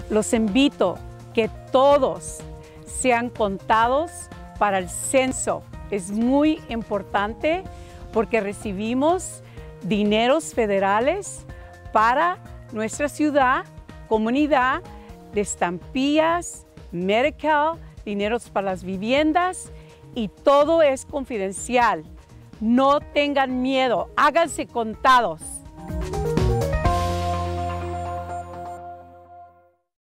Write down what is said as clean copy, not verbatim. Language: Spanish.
Los invito que todos sean contados para el censo. Es muy importante porque recibimos dineros federales para nuestra ciudad, comunidad, de estampillas, Medi-Cal, dineros para las viviendas y todo es confidencial. No tengan miedo, háganse contados.